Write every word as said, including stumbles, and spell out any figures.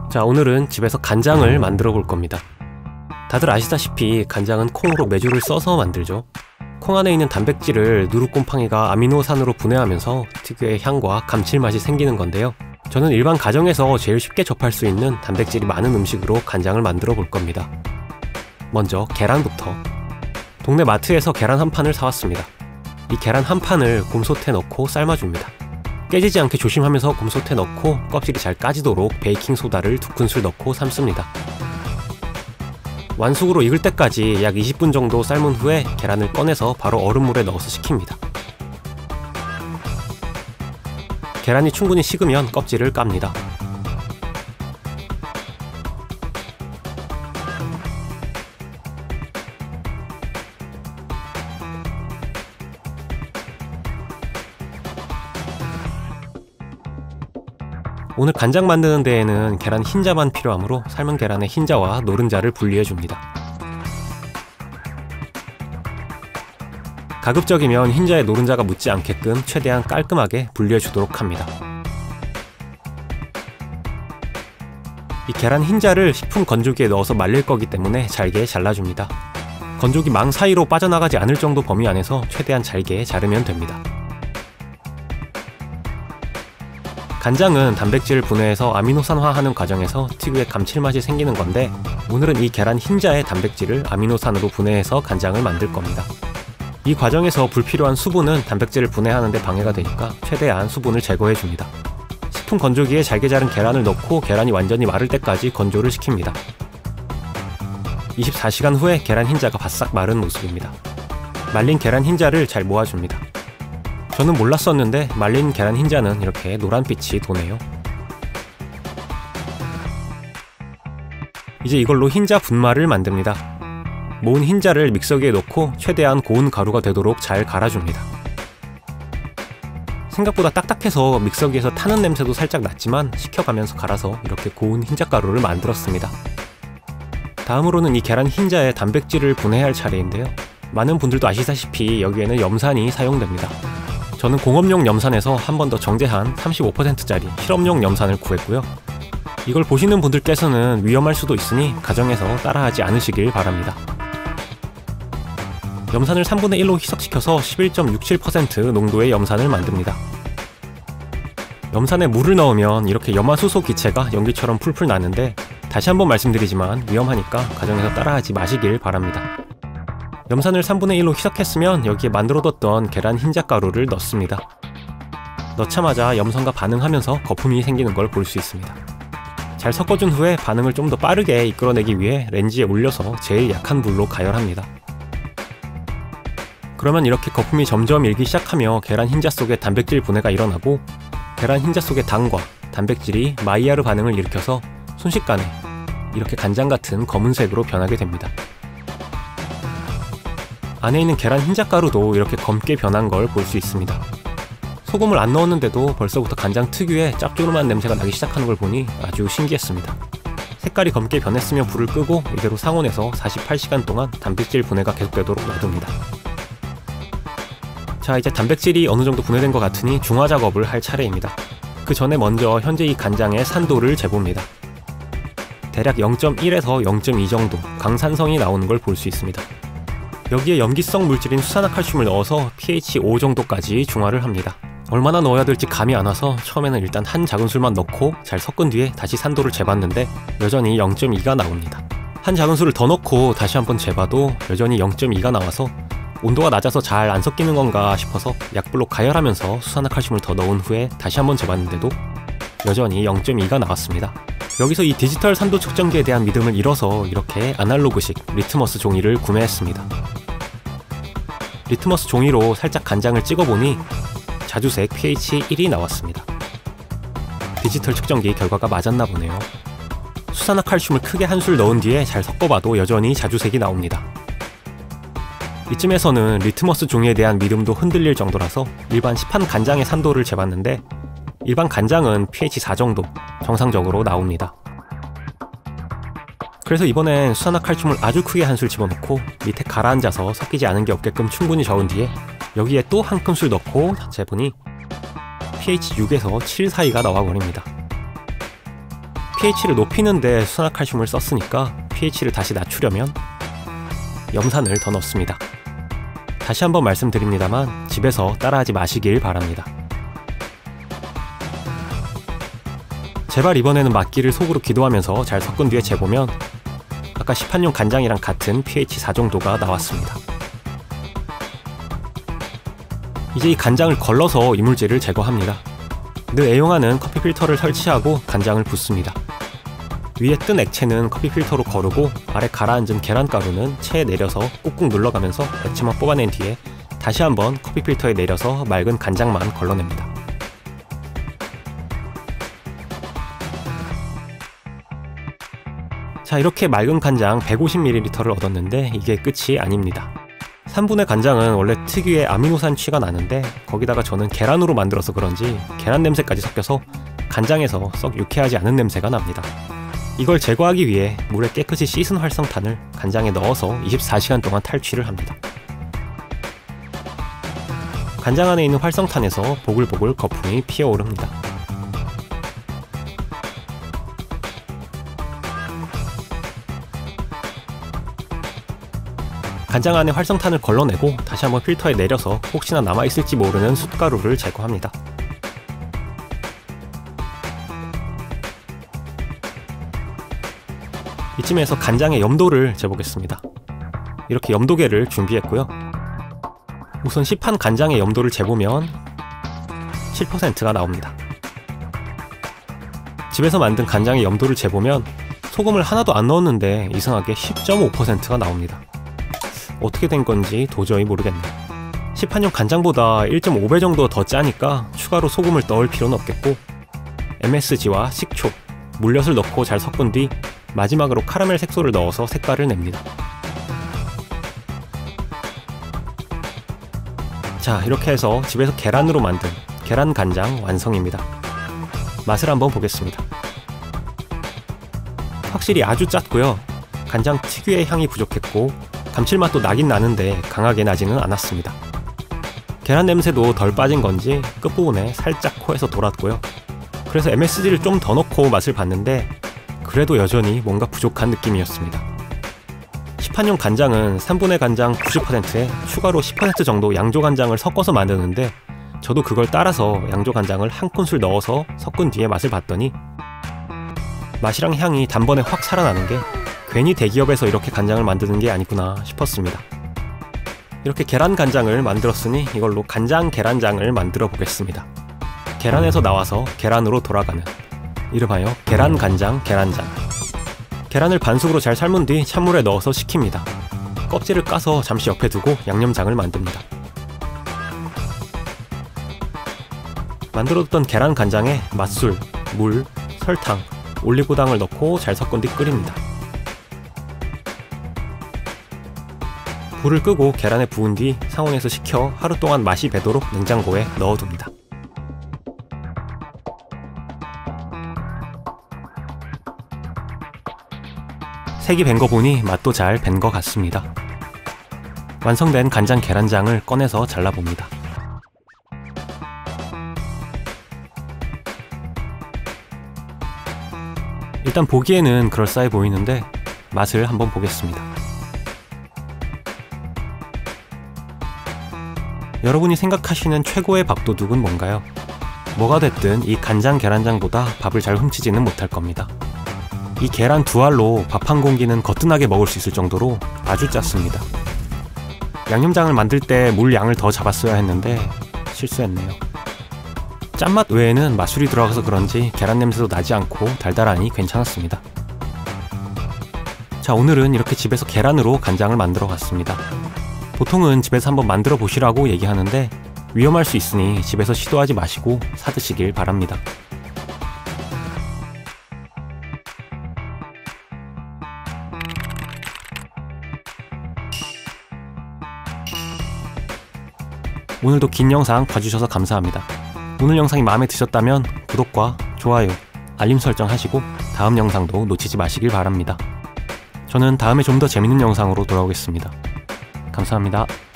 자, 오늘은 집에서 간장을 만들어 볼 겁니다. 다들 아시다시피 간장은 콩으로 메주를 써서 만들죠. 콩 안에 있는 단백질을 누루꼼팡이가 아미노산으로 분해하면서 특유의 향과 감칠맛이 생기는 건데요. 저는 일반 가정에서 제일 쉽게 접할 수 있는 단백질이 많은 음식으로 간장을 만들어 볼 겁니다. 먼저 계란부터. 동네 마트에서 계란 한 판을 사왔습니다. 이 계란 한 판을 곰솥에 넣고 삶아줍니다. 깨지지 않게 조심하면서 곰솥에 넣고 껍질이 잘 까지도록 베이킹소다를 두 큰술 넣고 삶습니다. 완숙으로 익을 때까지 약 이십 분 정도 삶은 후에 계란을 꺼내서 바로 얼음물에 넣어서 식힙니다. 계란이 충분히 식으면 껍질을 깝니다. 오늘 간장 만드는 데에는 계란 흰자만 필요하므로 삶은 계란의 흰자와 노른자를 분리해줍니다. 가급적이면 흰자에 노른자가 묻지 않게끔 최대한 깔끔하게 분리해주도록 합니다. 이 계란 흰자를 식품 건조기에 넣어서 말릴 거기 때문에 잘게 잘라줍니다. 건조기 망 사이로 빠져나가지 않을 정도 범위 안에서 최대한 잘게 자르면 됩니다. 간장은 단백질을 분해해서 아미노산화하는 과정에서 특유의 감칠맛이 생기는 건데, 오늘은 이 계란 흰자의 단백질을 아미노산으로 분해해서 간장을 만들 겁니다. 이 과정에서 불필요한 수분은 단백질을 분해하는 데 방해가 되니까 최대한 수분을 제거해줍니다. 식품 건조기에 잘게 자른 계란을 넣고 계란이 완전히 마를 때까지 건조를 시킵니다. 이십사 시간 후에 계란 흰자가 바싹 마른 모습입니다. 말린 계란 흰자를 잘 모아줍니다. 저는 몰랐었는데 말린 계란 흰자는 이렇게 노란빛이 도네요. 이제 이걸로 흰자 분말을 만듭니다. 모은 흰자를 믹서기에 넣고 최대한 고운 가루가 되도록 잘 갈아줍니다. 생각보다 딱딱해서 믹서기에서 타는 냄새도 살짝 났지만 식혀가면서 갈아서 이렇게 고운 흰자가루를 만들었습니다. 다음으로는 이 계란 흰자에 단백질을 분해할 차례인데요. 많은 분들도 아시다시피 여기에는 염산이 사용됩니다. 저는 공업용 염산에서 한 번 더 정제한 삼십오 퍼센트짜리 실험용 염산을 구했고요. 이걸 보시는 분들께서는 위험할 수도 있으니 가정에서 따라하지 않으시길 바랍니다. 염산을 삼분의 일로 희석시켜서 십일 점 육칠 퍼센트 농도의 염산을 만듭니다. 염산에 물을 넣으면 이렇게 염화수소 기체가 연기처럼 풀풀 나는데, 다시 한번 말씀드리지만 위험하니까 가정에서 따라하지 마시길 바랍니다. 염산을 삼분의 일로 희석했으면 여기에 만들어뒀던 계란 흰자가루를 넣습니다. 넣자마자 염산과 반응하면서 거품이 생기는 걸 볼 수 있습니다. 잘 섞어준 후에 반응을 좀 더 빠르게 이끌어내기 위해 렌즈에 올려서 제일 약한 불로 가열합니다. 그러면 이렇게 거품이 점점 일기 시작하며 계란 흰자 속에 단백질 분해가 일어나고, 계란 흰자 속의 당과 단백질이 마이야르 반응을 일으켜서 순식간에 이렇게 간장 같은 검은색으로 변하게 됩니다. 안에 있는 계란 흰자가루도 이렇게 검게 변한 걸 볼 수 있습니다. 소금을 안 넣었는데도 벌써부터 간장 특유의 짭조름한 냄새가 나기 시작하는 걸 보니 아주 신기했습니다. 색깔이 검게 변했으면 불을 끄고 이대로 상온에서 사십팔 시간 동안 단백질 분해가 계속되도록 놔둡니다. 자, 이제 단백질이 어느 정도 분해된 것 같으니 중화 작업을 할 차례입니다. 그 전에 먼저 현재 이 간장의 산도를 재봅니다. 대략 영 점 일에서 영 점 이 정도 강산성이 나오는 걸 볼 수 있습니다. 여기에 염기성 물질인 수산화칼슘을 넣어서 피에이치 오 정도까지 중화를 합니다. 얼마나 넣어야 될지 감이 안 와서 처음에는 일단 한 작은술만 넣고 잘 섞은 뒤에 다시 산도를 재봤는데 여전히 영 점 이가 나옵니다. 한 작은술을 더 넣고 다시 한번 재봐도 여전히 영 점 이가 나와서 온도가 낮아서 잘 안 섞이는 건가 싶어서 약불로 가열하면서 수산화칼슘을 더 넣은 후에 다시 한번 재봤는데도 여전히 영 점 이가 나왔습니다. 여기서 이 디지털 산도 측정기에 대한 믿음을 잃어서 이렇게 아날로그식 리트머스 종이를 구매했습니다. 리트머스 종이로 살짝 간장을 찍어보니 자주색 피에이치 일이 나왔습니다. 디지털 측정기 결과가 맞았나 보네요. 수산화칼슘을 크게 한 술 넣은 뒤에 잘 섞어봐도 여전히 자주색이 나옵니다. 이쯤에서는 리트머스 종이에 대한 믿음도 흔들릴 정도라서 일반 시판 간장의 산도를 재봤는데, 일반 간장은 피에이치 사 정도 정상적으로 나옵니다. 그래서 이번엔 수산화칼슘을 아주 크게 한 술 집어넣고 밑에 가라앉아서 섞이지 않은 게 없게끔 충분히 저은 뒤에 여기에 또 한 큰술 넣고 재보니 피에이치 육에서 칠 사이가 나와버립니다. 피에이치를 높이는데 수납칼슘을 썼으니까 피에이치를 다시 낮추려면 염산을 더 넣습니다. 다시 한번 말씀드립니다만 집에서 따라하지 마시길 바랍니다. 제발 이번에는 맞기를 속으로 기도하면서 잘 섞은 뒤에 재보면 아까 시판용 간장이랑 같은 피에이치 사 정도가 나왔습니다. 이제 이 간장을 걸러서 이물질을 제거합니다. 늘 애용하는 커피 필터를 설치하고 간장을 붓습니다. 위에 뜬 액체는 커피 필터로 거르고 아래 가라앉은 계란가루는 체에 내려서 꾹꾹 눌러가면서 액체만 뽑아낸 뒤에 다시 한번 커피 필터에 내려서 맑은 간장만 걸러냅니다. 자, 이렇게 맑은 간장 백오십 밀리리터를 얻었는데 이게 끝이 아닙니다. 삼 분의 간장은 원래 특유의 아미노산 취가 나는데 거기다가 저는 계란으로 만들어서 그런지 계란 냄새까지 섞여서 간장에서 썩 유쾌하지 않은 냄새가 납니다. 이걸 제거하기 위해 물에 깨끗이 씻은 활성탄을 간장에 넣어서 이십사 시간 동안 탈취를 합니다. 간장 안에 있는 활성탄에서 보글보글 거품이 피어오릅니다. 간장 안에 활성탄을 걸러내고 다시 한번 필터에 내려서 혹시나 남아있을지 모르는 숯가루를 제거합니다. 이쯤에서 간장의 염도를 재보겠습니다. 이렇게 염도계를 준비했고요. 우선 시판 간장의 염도를 재보면 칠 퍼센트가 나옵니다. 집에서 만든 간장의 염도를 재보면 소금을 하나도 안 넣었는데 이상하게 십 점 오 퍼센트가 나옵니다. 어떻게 된 건지 도저히 모르겠네요. 시판용 간장보다 일 점 오 배 정도 더 짜니까 추가로 소금을 넣을 필요는 없겠고 엠에스지와 식초, 물엿을 넣고 잘 섞은 뒤 마지막으로 카라멜 색소를 넣어서 색깔을 냅니다. 자, 이렇게 해서 집에서 계란으로 만든 계란 간장 완성입니다. 맛을 한번 보겠습니다. 확실히 아주 짰고요. 간장 특유의 향이 부족했고 감칠맛도 나긴 나는데 강하게 나지는 않았습니다. 계란 냄새도 덜 빠진 건지 끝부분에 살짝 코에서 돌았고요. 그래서 엠에스지를 좀 더 넣고 맛을 봤는데 그래도 여전히 뭔가 부족한 느낌이었습니다. 시판용 간장은 삼 분의 간장 구십 퍼센트에 추가로 십 퍼센트 정도 양조간장을 섞어서 만드는데 저도 그걸 따라서 양조간장을 한 큰술 넣어서 섞은 뒤에 맛을 봤더니 맛이랑 향이 단번에 확 살아나는 게 괜히 대기업에서 이렇게 간장을 만드는 게 아니구나 싶었습니다. 이렇게 계란 간장을 만들었으니 이걸로 간장 계란장을 만들어 보겠습니다. 계란에서 나와서 계란으로 돌아가는 이름하여 계란 간장 계란장. 계란을 반숙으로 잘 삶은 뒤 찬물에 넣어서 식힙니다. 껍질을 까서 잠시 옆에 두고 양념장을 만듭니다. 만들어뒀던 계란 간장에 맛술, 물, 설탕, 올리고당을 넣고 잘 섞은 뒤 끓입니다. 불을 끄고 계란에 부은 뒤 상온에서 식혀 하루 동안 맛이 배도록 냉장고에 넣어둡니다. 색이 밴 거 보니 맛도 잘 밴 거 같습니다. 완성된 간장 계란장을 꺼내서 잘라봅니다. 일단 보기에는 그럴싸해 보이는데 맛을 한번 보겠습니다. 여러분이 생각하시는 최고의 밥도둑은 뭔가요? 뭐가 됐든 이 간장 계란장보다 밥을 잘 훔치지는 못할 겁니다. 이 계란 두 알로 밥 한 공기는 거뜬하게 먹을 수 있을 정도로 아주 짰습니다. 양념장을 만들 때 물 양을 더 잡았어야 했는데 실수했네요. 짠맛 외에는 맛술이 들어가서 그런지 계란 냄새도 나지 않고 달달하니 괜찮았습니다. 자, 오늘은 이렇게 집에서 계란으로 간장을 만들어 봤습니다. 보통은 집에서 한번 만들어 보시라고 얘기하는데 위험할 수 있으니 집에서 시도하지 마시고 사드시길 바랍니다. 오늘도 긴 영상 봐주셔서 감사합니다. 오늘 영상이 마음에 드셨다면 구독과 좋아요, 알림 설정 하시고 다음 영상도 놓치지 마시길 바랍니다. 저는 다음에 좀 더 재밌는 영상으로 돌아오겠습니다. 감사합니다.